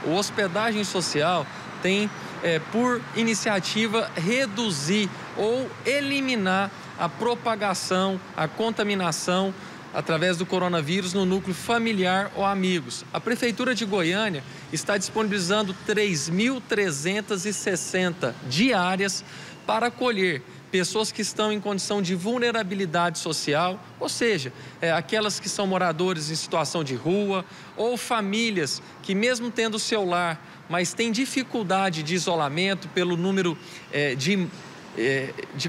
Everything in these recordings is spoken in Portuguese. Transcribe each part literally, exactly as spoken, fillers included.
O Hospedagem Social tem é, por iniciativa reduzir ou eliminar a propagação, a contaminação através do coronavírus no núcleo familiar ou amigos. A Prefeitura de Goiânia está disponibilizando três mil trezentas e sessenta diárias para acolher pessoas que estão em condição de vulnerabilidade social, ou seja, é, aquelas que são moradores em situação de rua ou famílias que mesmo tendo seu lar, mas têm dificuldade de isolamento pelo número é, de, é, de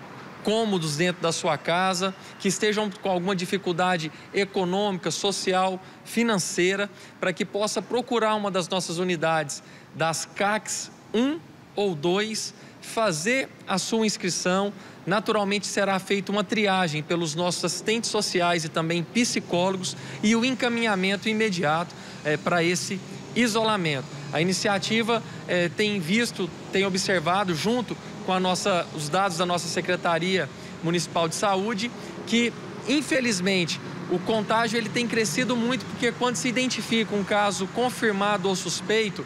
cômodos dentro da sua casa, que estejam com alguma dificuldade econômica, social, financeira, para que possa procurar uma das nossas unidades das C A Cs um ou dois, fazer a sua inscrição. Naturalmente será feita uma triagem pelos nossos assistentes sociais e também psicólogos e o encaminhamento imediato é, para esse isolamento. A iniciativa é, tem visto, tem observado junto com a nossa, os dados da nossa Secretaria Municipal de Saúde, que infelizmente o contágio ele tem crescido muito, porque quando se identifica um caso confirmado ou suspeito,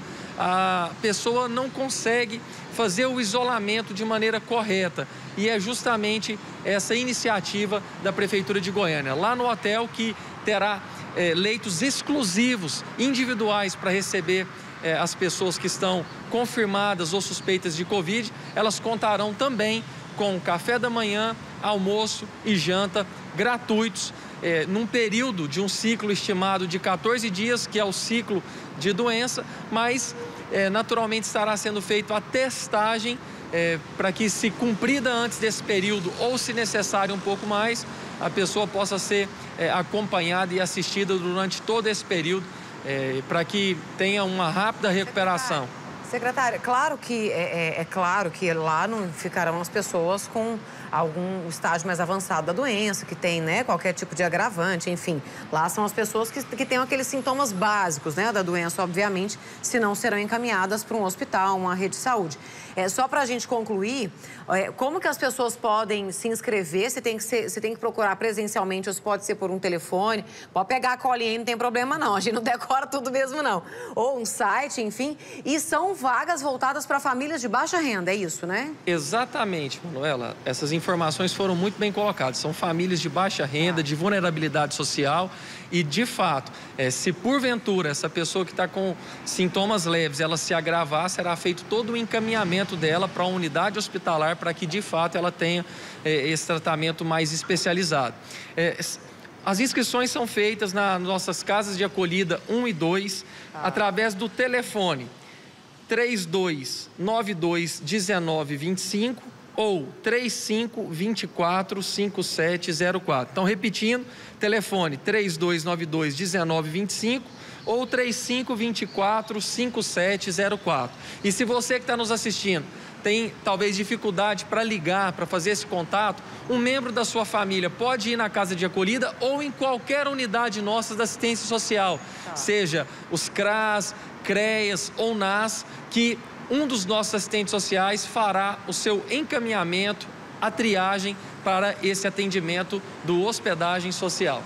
a pessoa não consegue fazer o isolamento de maneira correta. E é justamente essa iniciativa da Prefeitura de Goiânia, lá no hotel, que terá é, leitos exclusivos, individuais, para receber é, as pessoas que estão confirmadas ou suspeitas de Covid. Elas contarão também com café da manhã, almoço e janta gratuitos, é, num período de um ciclo estimado de quatorze dias, que é o ciclo de doença, mas é, naturalmente estará sendo feita a testagem é, para que, se cumprida antes desse período ou, se necessário, um pouco mais, a pessoa possa ser é, acompanhada e assistida durante todo esse período, é, para que tenha uma rápida recuperação. Secretária, claro que é, é, é claro que lá não ficarão as pessoas com algum estágio mais avançado da doença, que tem, né, qualquer tipo de agravante, enfim. Lá são as pessoas que, que têm aqueles sintomas básicos, né, da doença, obviamente, senão serão encaminhadas para um hospital, uma rede de saúde. É, só para a gente concluir, é, como que as pessoas podem se inscrever? Se tem que ser, se tem que procurar presencialmente ou se pode ser por um telefone? Pode pegar a colinha aí, não tem problema não, a gente não decora tudo mesmo não. Ou um site, enfim. E são vagas voltadas para famílias de baixa renda, é isso, né? Exatamente, Manuela. Essas informações foram muito bem colocadas. São famílias de baixa renda, de vulnerabilidade social e, de fato, é, se porventura essa pessoa que está com sintomas leves, ela se agravar, será feito todo o encaminhamento dela para a unidade hospitalar para que, de fato, ela tenha é, esse tratamento mais especializado. É, As inscrições são feitas nas nossas casas de acolhida um e dois, ah. através do telefone três dois nove dois um nove dois cinco ou três cinco dois quatro cinco sete zero quatro. Então, repetindo, telefone três dois nove dois um nove dois cinco ou três cinco dois quatro cinco sete zero quatro. E se você que está nos assistindo tem talvez dificuldade para ligar, para fazer esse contato, um membro da sua família pode ir na casa de acolhida ou em qualquer unidade nossa da assistência social, tá. seja os C R A S, CREAS ou N A S, que um dos nossos assistentes sociais fará o seu encaminhamento, a triagem para esse atendimento do Hospedagem Social.